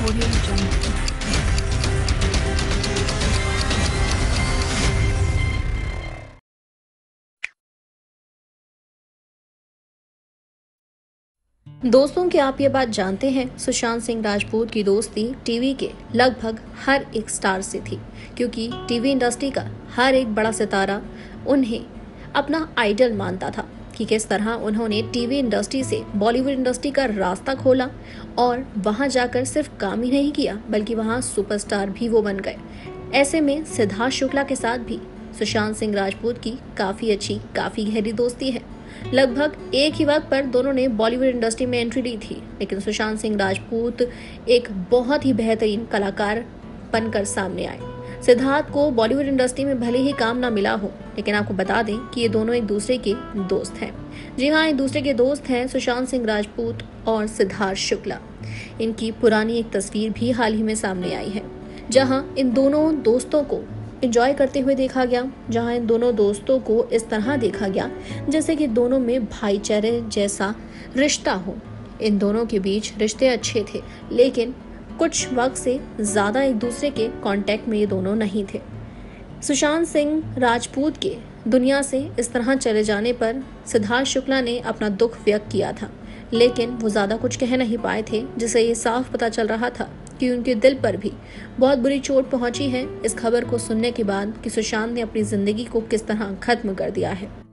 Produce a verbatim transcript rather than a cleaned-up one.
Audio Jungle. दोस्तों, क्या आप ये बात जानते हैं? सुशांत सिंह राजपूत की दोस्ती टीवी के लगभग हर एक स्टार से थी, क्योंकि टीवी इंडस्ट्री का हर एक बड़ा सितारा उन्हें अपना आइडल मानता था कि किस तरह उन्होंने टीवी इंडस्ट्री से बॉलीवुड इंडस्ट्री का रास्ता खोला और वहां जाकर सिर्फ काम ही नहीं किया बल्कि वहां सुपरस्टार भी वो बन गए। ऐसे में सिद्धार्थ शुक्ला के साथ भी सुशांत सिंह राजपूत की काफी अच्छी काफी गहरी दोस्ती है। लगभग एक ही वक्त पर दोनों ने बॉलीवुड इंडस्ट्री में एंट्री ली थी, लेकिन सुशांत सिंह राजपूत एक बहुत ही बेहतरीन कलाकार बनकर सामने आए। सिद्धार्थ को बॉलीवुड इंडस्ट्री में भले ही काम ना मिला हो, लेकिन आपको बता दें कि ये दोनों एक दूसरे के दोस्त हैं। जी हाँ, एक दूसरे के दोस्त हैं सुशांत सिंह राजपूत और सिद्धार्थ शुक्ला। इनकी पुरानी एक तस्वीर भी हाल ही में सामने आई है, जहां इन दोनों दोस्तों को एंजॉय करते हुए देखा गया, जहां इन दोनों दोस्तों को इस तरह देखा गया जैसे कि दोनों में भाईचारे जैसा रिश्ता हो। इन दोनों के बीच रिश्ते अच्छे थे, लेकिन कुछ वक्त से ज़्यादा एक दूसरे के कांटेक्ट में ये दोनों नहीं थे। सुशांत सिंह राजपूत के दुनिया से इस तरह चले जाने पर सिद्धार्थ शुक्ला ने अपना दुख व्यक्त किया था, लेकिन वो ज़्यादा कुछ कह नहीं पाए थे, जिससे ये साफ पता चल रहा था कि उनके दिल पर भी बहुत बुरी चोट पहुंची है इस खबर को सुनने के बाद कि सुशांत ने अपनी जिंदगी को किस तरह खत्म कर दिया है।